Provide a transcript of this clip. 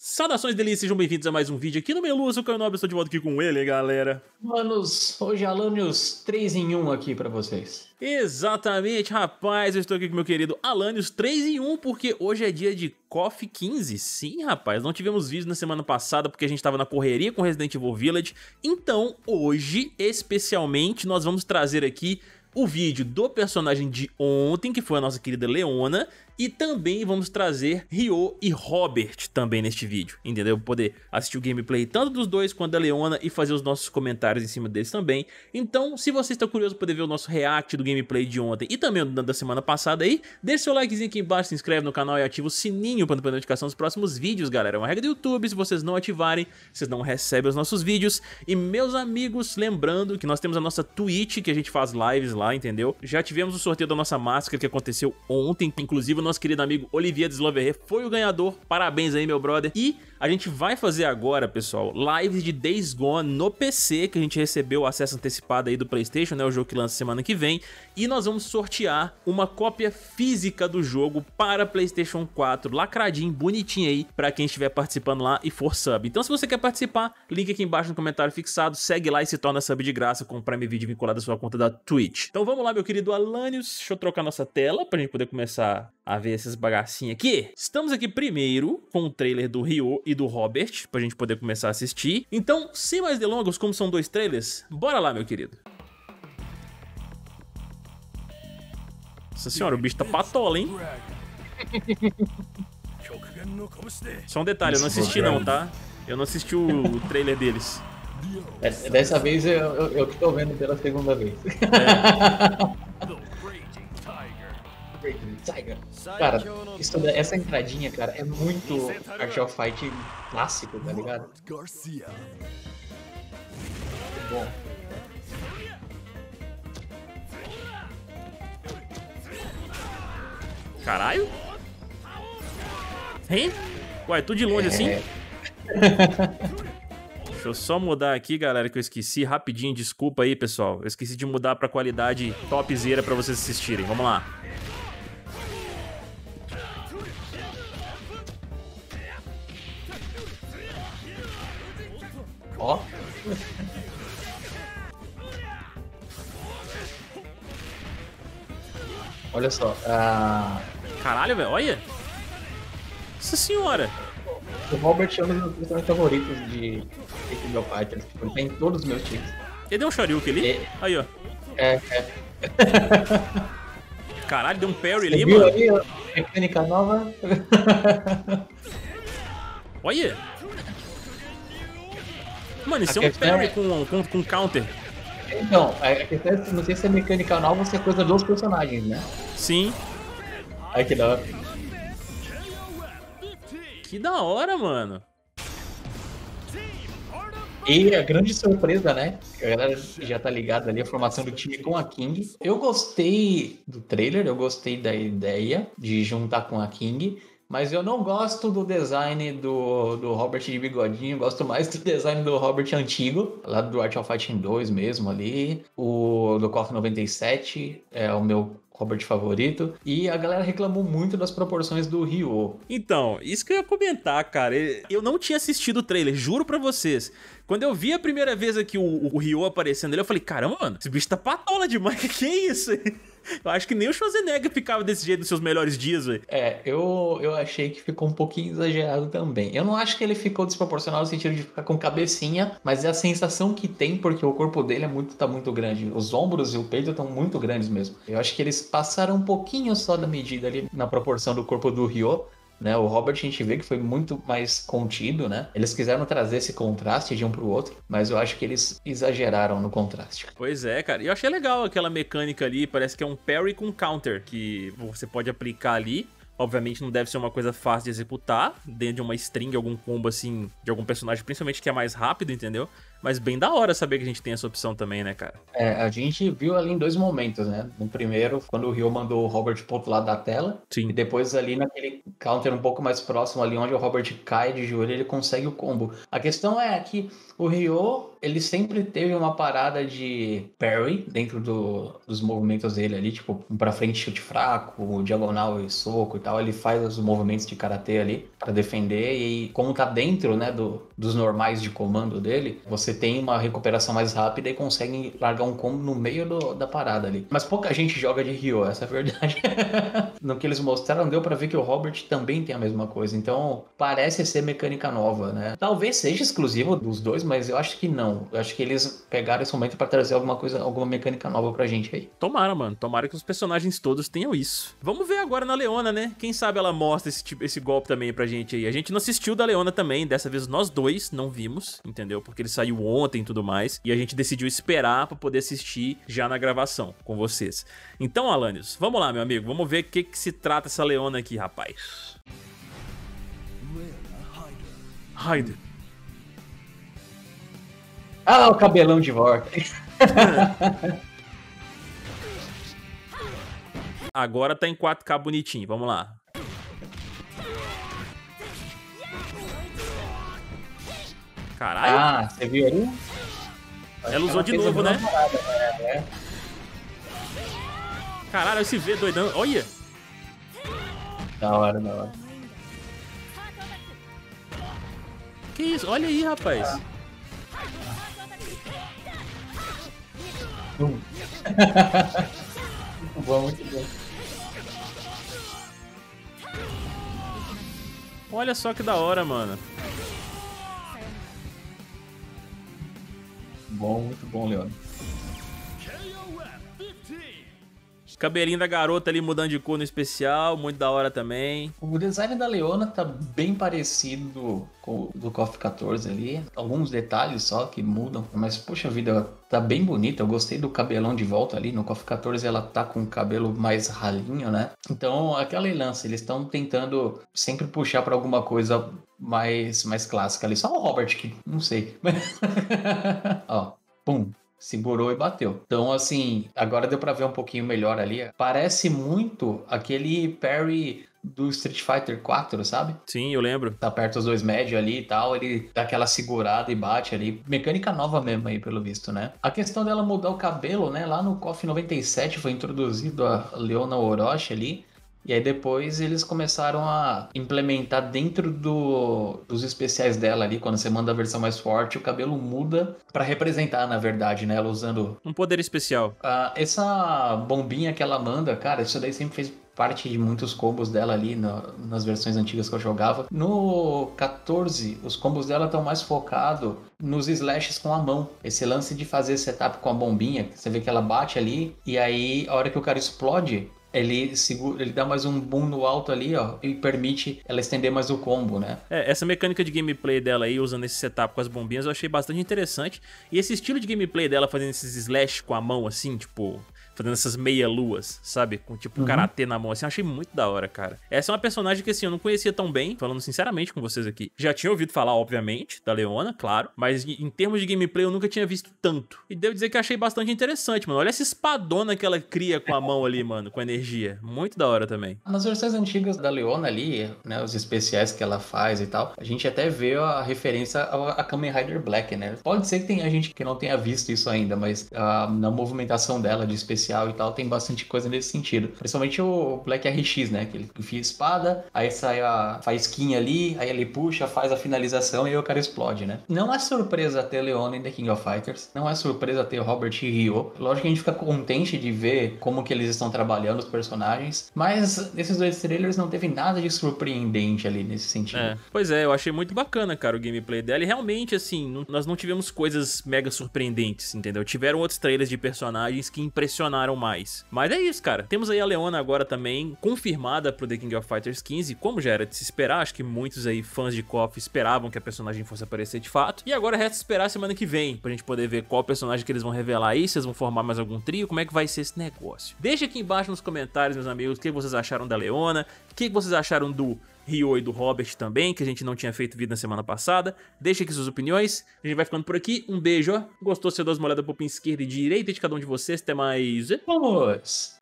Saudações delícias, sejam bem-vindos a mais um vídeo aqui no Melu, eu sou o Caio Nobre, estou de volta aqui com ele, galera. Manos, hoje Alanios 3 em 1 aqui pra vocês. Exatamente, rapaz, eu estou aqui com meu querido Alanios 3 em 1, porque hoje é dia de KOF 15. Sim, rapaz, não tivemos vídeo na semana passada porque a gente estava na correria com Resident Evil Village. Então, hoje, especialmente, nós vamos trazer aqui o vídeo do personagem de ontem, que foi a nossa querida Leona, e também vamos trazer Ryo e Robert também neste vídeo, entendeu? Poder assistir o gameplay tanto dos dois quanto da Leona e fazer os nossos comentários em cima deles também. Então, se você está curioso para poder ver o nosso react do gameplay de ontem e também da semana passada aí, deixa seu likezinho aqui embaixo, se inscreve no canal e ativa o sininho para não perder notificação dos próximos vídeos, galera. É uma regra do YouTube, se vocês não ativarem, vocês não recebem os nossos vídeos. E meus amigos, lembrando que nós temos a nossa Twitch, que a gente faz lives lá, entendeu? Já tivemos o sorteio da nossa máscara que aconteceu ontem, inclusive o nosso querido amigo Olivier Desloveré foi o ganhador. Parabéns aí, meu brother. E a gente vai fazer agora, pessoal, lives de Days Gone no PC, que a gente recebeu o acesso antecipado aí do PlayStation, né, o jogo que lança semana que vem, e nós vamos sortear uma cópia física do jogo para PlayStation 4, lacradinho, bonitinho aí, para quem estiver participando lá e for sub. Então, se você quer participar, link aqui embaixo no comentário fixado, segue lá e se torna sub de graça com o Prime Video vinculado à sua conta da Twitch. Então vamos lá, meu querido Alanios, deixa eu trocar nossa tela pra gente poder começar a ver esses bagacinhos aqui. Estamos aqui primeiro com o trailer do Ryo e do Robert, pra gente poder começar a assistir. Então, sem mais delongas, como são dois trailers, bora lá, meu querido. Nossa senhora, o bicho tá patola, hein? Só um detalhe, eu não assisti não, tá? Eu não assisti o trailer deles. Dessa vez eu que tô vendo pela segunda vez. Tiger. Cara, essa entradinha, cara, é muito Art of Fight clássico, tá ligado? Muito bom. Caralho? Hein? Ué, tudo de longe assim? Deixa eu só mudar aqui, galera, que eu esqueci rapidinho. Desculpa aí, pessoal. Eu esqueci de mudar pra qualidade topzera pra vocês assistirem. Vamos lá. Ó. Olha só. Caralho, velho, olha. Nossa senhora. O Robert é um dos meus personagens favoritos de King of Fighters. Ele tem todos os meus times. Ele deu um Shoryuken ali? Aí, ó. Caralho, deu um parry ali, viu mano. Aí, ó, mecânica nova. Olha. Mano, isso é um parry com counter. Então, a questão é, não sei se é mecânica nova ou se é coisa dos personagens, né? Sim. Ai, que da hora. Que da hora, mano. E a grande surpresa, né? A galera já tá ligada ali, a formação do time com a King. Eu gostei do trailer, eu gostei da ideia de juntar com a King, mas eu não gosto do design do Robert de bigodinho, gosto mais do design do Robert antigo, lá do Art of Fighting 2 mesmo ali. O do KOF 97 é o meu Robert favorito. E a galera reclamou muito das proporções do Ryo. Então, isso que eu ia comentar, cara. Eu não tinha assistido o trailer, juro pra vocês. Quando eu vi a primeira vez aqui o Ryo aparecendo ali, eu falei, caramba, mano, esse bicho tá patola demais, que é isso? Eu acho que nem o Schwarzenegger ficava desse jeito nos seus melhores dias, velho. Eu achei que ficou um pouquinho exagerado também. Eu não acho que ele ficou desproporcional no sentido de ficar com cabecinha, mas é a sensação que tem, porque o corpo dele tá muito grande. Os ombros e o peito estão muito grandes mesmo. Eu acho que eles passaram um pouquinho só da medida ali na proporção do corpo do Ryo. Né, o Robert a gente vê que foi muito mais contido, né? Eles quiseram trazer esse contraste de um pro outro, mas eu acho que eles exageraram no contraste. Pois é, cara. E eu achei legal aquela mecânica ali, parece que é um parry com counter, que você pode aplicar ali. Obviamente não deve ser uma coisa fácil de executar, dentro de uma string, algum combo assim, de algum personagem, principalmente que é mais rápido, entendeu? Mas bem da hora saber que a gente tem essa opção também, né, cara? A gente viu ali em dois momentos, né? No primeiro, quando o Ryo mandou o Robert pro outro lado da tela. Sim. E depois ali naquele counter um pouco mais próximo ali, onde o Robert cai de joelho, ele consegue o combo. A questão é que o Ryo, ele sempre teve uma parada de parry dentro dos movimentos dele ali, tipo, um pra frente chute fraco, diagonal e soco e tal. Ele faz os movimentos de karatê ali pra defender e como tá dentro, né, dos normais de comando dele, você tem uma recuperação mais rápida e consegue largar um combo no meio da parada ali. Mas pouca gente joga de Ryo, essa é a verdade. No que eles mostraram, deu pra ver que o Robert também tem a mesma coisa. Então, parece ser mecânica nova, né? Talvez seja exclusivo dos dois, mas eu acho que não. Eu acho que eles pegaram esse momento pra trazer alguma coisa, alguma mecânica nova pra gente aí. Tomara, mano. Tomara que os personagens todos tenham isso. Vamos ver agora na Leona, né? Quem sabe ela mostra esse golpe também pra gente aí. A gente não assistiu da Leona também. Dessa vez nós dois não vimos, entendeu? Porque ele saiu ontem e tudo mais. E a gente decidiu esperar pra poder assistir já na gravação com vocês. Então, Alanios, vamos lá, meu amigo. Vamos ver o que se trata essa Leona aqui, rapaz. Raider. Ah, o cabelão de volta. Agora tá em 4K bonitinho, vamos lá. Caralho. Ah, você viu ali? Ela usou de novo, né? Caralho, esse V doidão. Olha. Da hora, da hora. Que isso? Olha aí, rapaz. Muito bom, muito bom. Olha só que da hora, mano. Muito bom, Leon. Cabelinho da garota ali mudando de cor no especial, muito da hora também. O design da Leona tá bem parecido com o do KOF 14 ali. Alguns detalhes só que mudam, mas poxa vida, tá bem bonita. Eu gostei do cabelão de volta ali. No KOF 14 ela tá com o cabelo mais ralinho, né? Então, aquela lance, eles estão tentando sempre puxar pra alguma coisa mais clássica ali. Só o Robert que, não sei. Ó, pum. Segurou e bateu. Então, assim, agora deu pra ver um pouquinho melhor ali. Parece muito aquele parry do Street Fighter 4, sabe? Sim, eu lembro. Tá perto os dois médios ali e tal, ele dá aquela segurada e bate ali. Mecânica nova mesmo aí, pelo visto, né? A questão dela mudar o cabelo, né? Lá no KOF 97 foi introduzido a Leona Orochi ali. E aí depois eles começaram a implementar dentro dos especiais dela ali, quando você manda a versão mais forte, o cabelo muda pra representar, na verdade, né? Ela usando... Um poder especial. Essa bombinha que ela manda, cara, isso daí sempre fez parte de muitos combos dela ali nas versões antigas que eu jogava. No 14, os combos dela estão mais focados nos slashes com a mão. Esse lance de fazer setup com a bombinha, você vê que ela bate ali, e aí a hora que o cara explode... Ele dá mais um boom no alto ali, ó, e permite ela estender mais o combo, né? Essa mecânica de gameplay dela aí, usando esse setup com as bombinhas, eu achei bastante interessante. E esse estilo de gameplay dela, fazendo esses slash com a mão, assim, tipo... fazendo essas meia-luas, sabe? Com tipo karatê na mão, assim, eu achei muito da hora, cara. Essa é uma personagem que, assim, eu não conhecia tão bem, falando sinceramente com vocês aqui. Já tinha ouvido falar, obviamente, da Leona, claro, mas em termos de gameplay eu nunca tinha visto tanto. E devo dizer que eu achei bastante interessante, mano. Olha essa espadona que ela cria com a mão ali, mano, com energia. Muito da hora também. Nas versões antigas da Leona ali, né, os especiais que ela faz e tal, a gente até vê a referência a Kamen Rider Black, né? Pode ser que tenha gente que não tenha visto isso ainda, mas na movimentação dela de especial e tal, tem bastante coisa nesse sentido. Principalmente o Black RX, né? Que ele enfia a espada, aí sai a faísquinha ali, aí ele puxa, faz a finalização e aí o cara explode, né? Não é surpresa ter Leona em The King of Fighters, não é surpresa ter Robert e Ryo. Lógico que a gente fica contente de ver como que eles estão trabalhando os personagens, mas nesses dois trailers não teve nada de surpreendente ali nesse sentido. Pois é, eu achei muito bacana, cara, o gameplay dela e realmente, assim, nós não tivemos coisas mega surpreendentes, entendeu? Tiveram outros trailers de personagens que impressionaram mais. Mas é isso, cara. Temos aí a Leona agora também confirmada pro The King of Fighters 15, como já era de se esperar. Acho que muitos aí fãs de KOF esperavam que a personagem fosse aparecer de fato. E agora resta esperar a semana que vem pra gente poder ver qual personagem que eles vão revelar aí, se eles vão formar mais algum trio, como é que vai ser esse negócio. Deixa aqui embaixo nos comentários, meus amigos, o que vocês acharam da Leona. O que vocês acharam do Ryo e do Robert também, que a gente não tinha feito vídeo na semana passada? Deixa aqui suas opiniões. A gente vai ficando por aqui. Um beijo, ó. Gostou? Você dá uma olhada pro pin esquerda e direita de cada um de vocês. Até mais. Vamos!